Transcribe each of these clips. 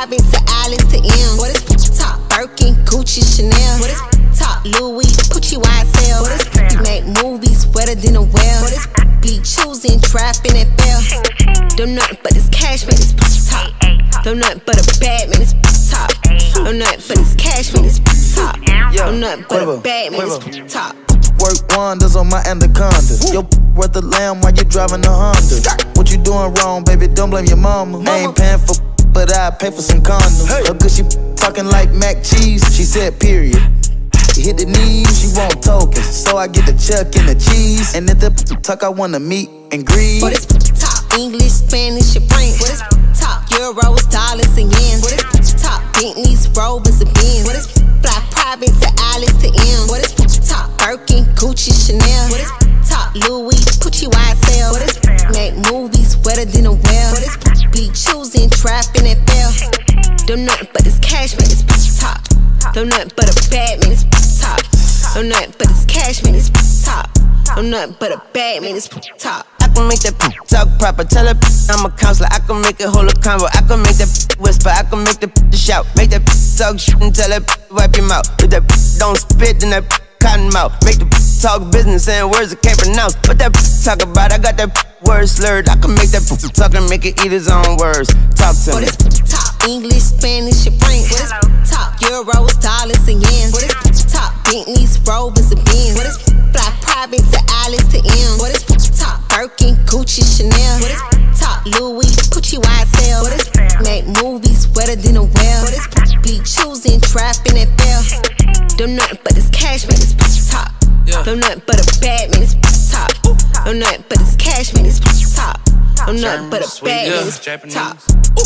private to Alice to M. What is top? Birkin, Gucci, Chanel. What is top? Louis, Gucci, YSL. What is you make movies wetter than a well. What is be choosing, trapping and fail. Them nothing but this cash, man, it's top. Them nothing but a bad man, it's top. Them nothing but this cash, man, it's top. Them nothing but a bad man, it's top. Work wonders on my anaconda. Yo, worth a lamb while you driving a Honda. What you doing wrong, baby? Don't blame your mama. I ain't paying for, but I pay for some condoms. Her good, she talking like mac cheese. She said period. She hit the knees, she want tokens, so I get the chuck and the cheese. And if the tuck, I wanna meet and greet. What is top? English, Spanish, and French. What is top? Euros, dollars, and yen. What is top? Bentleys, Rovers, and Benz. What is fly private to Alice to M. What is top? Birkin, Gucci, Chanel. What is top? Louis, Gucci, YSL. What is make movies wetter than a well. What is be choosing, trapping and fail. Them nothing but this cash, man, it's top. Them nothing but a bad man, it's top. Them nothing but this cash, man, it's top. Them nothing but a bad man, it's top. I can make that talk proper. Tell her I'm a counselor. I can make it hold a convo. I can make that whisper. I can make the shout. Make that talk shit and tell that wipe your mouth. If that don't spit, then that cotton mouth. Make the talk business saying words I can't pronounce. What that talk about? I got that word slurred. I can make that talk and make it eat his own words. Talk to me. What is top? English, Spanish, and French. What is top? Euros, dollars, and yen. What is top? Bentleys, Rovers, and Benz. What is fly private to Alice to M. What is top? Birkin, Gucci, Chanel. What is top? Louis, Gucci, YSL. What is make movies wetter than a well. What is be choosing, trapping and fail. Them nothing but this cash, man, it's top. Them nothing but a bad man, it's top. Them nothing but this cash, man, it's top. Them nothing but a bad man, it's top.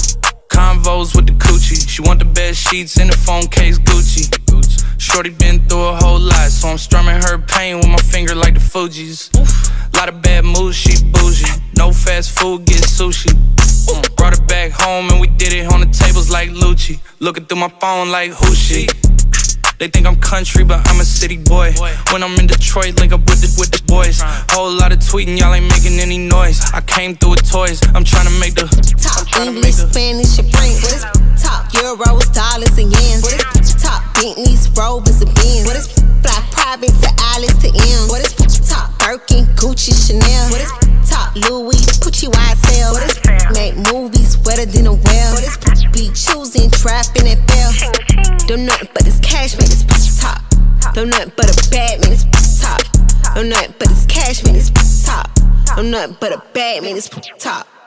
Convos with the coochie. She want the best sheets in the phone case Gucci. Shorty been through a whole lot, so I'm strumming her pain with my finger like the Fugees. Lot of bad moves, she bougie. No fast food, get sushi. Brought it back home and we did it on the tables like Lucci. Looking through my phone like who she? They think I'm country, but I'm a city boy. When I'm in Detroit, link up with the boys. Whole lot of tweeting, y'all ain't making any noise. I came through with toys, I'm trying to make the top. English, Spanish, and French. What is top? Euros, dollars, and yen. What is top? Bentleys, Rovers, and Benz. What is fly private to Alice to M. What is top? Birkin, Gucci, Chanel. What is top? Louis, Gucci, YSL. What is make movies wetter than a well. What is be choosing, trapping and fail. Them nothing but this cash, man, it's top. Them nothing but a bad man, it's top. Them nothing but this cash, man, it's top. Them nothing but a bad man, it's top.